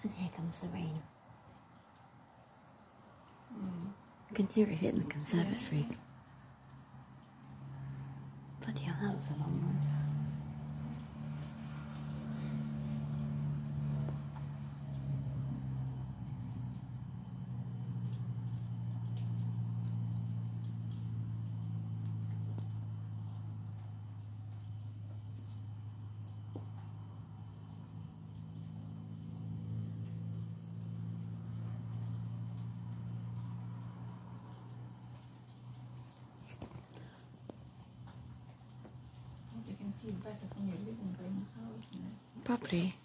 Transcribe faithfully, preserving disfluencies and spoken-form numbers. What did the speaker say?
And here comes the rain. Mm. You can hear it hitting the conservatory. Yeah. Bloody hell, that was a long one. You can see better from your living room as well, isn't it? Probably.